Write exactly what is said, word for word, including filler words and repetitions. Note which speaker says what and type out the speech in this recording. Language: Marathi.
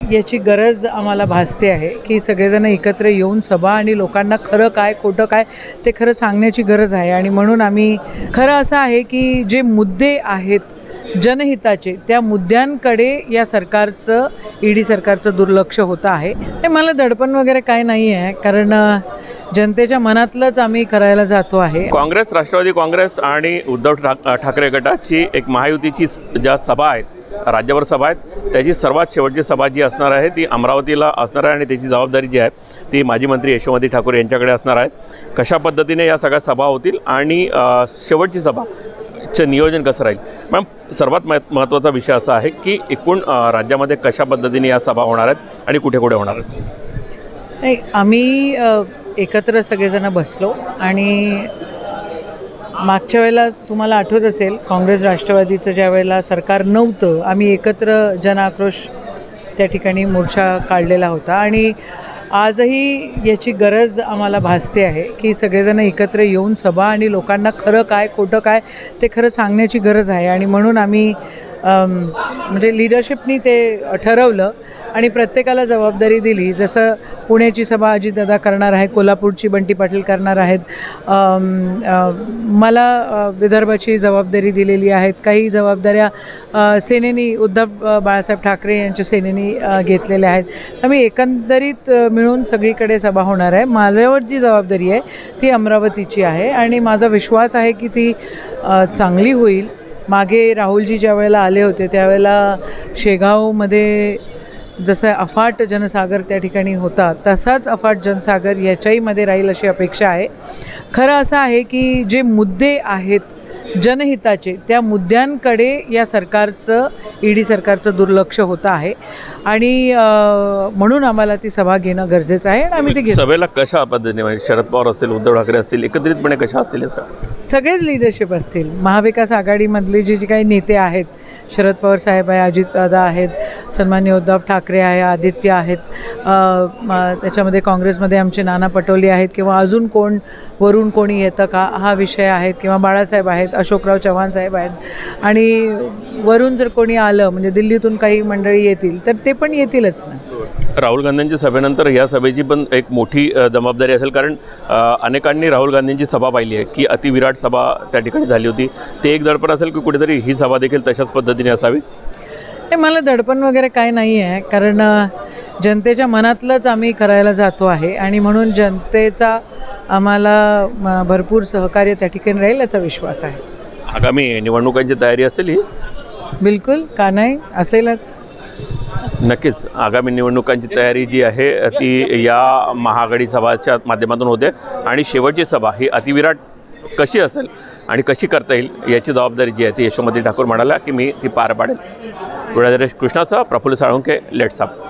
Speaker 1: याची गरज आम्हाला भासते आहे की सगळेजण एकत्र येऊन सभा आणि लोकांना खरं काय खोटं काय ते खरं सांगण्याची गरज आहे। आणि म्हणून आम्ही खरं असं आहे की जे मुद्दे आहेत जनहिताचे त्या मुद्द्यांकडे या सरकारचं ईडी सरकारचं दुर्लक्ष होतं आहे। ते मला दडपण वगैरे काय नाही आहे, कारण जनतेच्या मनातलंच आम्ही करायला जातो आहे।
Speaker 2: काँग्रेस, राष्ट्रवादी काँग्रेस आणि उद्धव ठाक ठाकरे गटाची एक महायुतीची ज्या सभा आहेत, राज्यभर सभा आहेत, त्याची सर्वात शेवटची सभा जी असणार आहे ती अमरावतीला असणार आहे आणि त्याची जबाबदारी जी आहे ती माजी मंत्री यशोमती ठाकूर यांच्याकडे असणार आहे। कशा पद्धतीने या सगळ्या सभा होतील आणि शेवटची सभा चे नियोजन कसं राहील, मॅम सर्वात महत्त्वाचा विषय असा आहे की एकूण राज्यामध्ये कशा पद्धतीने या सभा होणार आहेत आणि कुठे कुठे होणार आहेत?
Speaker 1: नाही, आम्ही एकत्र सगळेजण बसलो आणि मागच्या वेळेला तुम्हाला आठवत असेल काँग्रेस राष्ट्रवादीचं ज्या वेळेला सरकार नव्हतं आम्ही एकत्र जनआक्रोश त्या ठिकाणी मोर्चा काढलेला होता। आणि आजही याची गरज आम्हाला भासते आहे की सगळेजण एकत्र येऊन सभा आणि लोकांना खरं काय खोटं काय ते खरं सांगण्याची गरज आहे। आणि म्हणून आम्ही म्हणजे लिडरशिपनी ते ठरवलं आणि प्रत्येकाला जबाबदारी दिली। जसं पुण्याची सभा अजितदादा करणार आहे, कोल्हापूरची बंटी पाटील करणार आहेत, मला विदर्भाची जबाबदारी दिलेली आहेत, काही जबाबदाऱ्या सेनेनी उद्धव बाळासाहेब ठाकरे यांच्या सेनेनी घेतलेल्या आहेत। आम्ही एकंदरीत मिळून सगळीकडे सभा होणार आहे। माझ्यावर जी जबाबदारी आहे ती अमरावतीची आहे आणि माझा विश्वास आहे की ती चांगली होईल। मागे राहुलजी ज्या वेळेला आले होते त्यावेळेला शेगावमध्ये जसं अफाट जनसागर त्या ठिकाणी होता तसाच अफाट जनसागर याच्याहीमध्ये राहील अशी अपेक्षा आहे। खरं असं आहे की जे मुद्दे आहेत जनहिताचे त्या मुद्द्यांकडे या सरकारचं ईडी सरकारचं दुर्लक्ष होतं आहे आणि म्हणून आम्हाला ती सभा घेणं गरजेचं आहे आणि आम्ही ती घेतो।
Speaker 2: सभेला कशा पद्धतीने म्हणजे शरद पवार असतील, उद्धव ठाकरे असतील, एकत्रितपणे कशा असतील?
Speaker 1: सगळेच लिडरशिप असतील। महाविकास आघाडीमधले जे जे काही नेते आहेत, शरद पवार साहेब आहे, अजितदादा आहेत, सन्माननीय उद्धव ठाकरे आहे, आदित्य आहेत, त्याच्यामध्ये काँग्रेसमध्ये आमचे नाना पटोले आहेत किंवा अजून कोण वरून कोणी येतं का हा विषय आहेत, किंवा बाळासाहेब आहेत, अशोकराव चव्हाण साहेब आहेत आणि वरून जर कोणी आलं म्हणजे दिल्लीतून काही मंडळी येतील तर ते पण येतीलच ना।
Speaker 2: राहुल गांधींच्या सभेनंतर ह्या सभेची पण एक मोठी जबाबदारी असेल, कारण अनेकांनी राहुल गांधींची सभा पाहिली आहे की अतिविराट सभा त्या ठिकाणी झाली होती। ते एक दडपण असेल की कुठेतरी ही सभा देखील तशाच पद्धतीने असावी?
Speaker 1: हे मला दडपण वगैरे काय नाही आहे, कारण जनतेच्या मनातलंच आम्ही करायला जातो आहे आणि म्हणून जनतेचा आम्हाला भरपूर सहकार्य त्या ठिकाणी राहील याचा विश्वास आहे।
Speaker 2: आगामी निवडणुकांची तयारी असेल ही?
Speaker 1: बिलकुल, का नाही, असेलच।
Speaker 2: नक्कीच आगामी निवडणुकांची तयारी जी आहे ती या महाआघाडी सभाच्या माध्यमातून होते आणि शेवटची सभा ही अतिविराट कशी असेल आणि कशी करता येईल याची जबाबदारी जी आहे ती यशोमती ठाकूर म्हणाल्या की मी ती पार पाडेल। कृष्णासह प्रफुल्ल साळुंखे, लेट्स अप।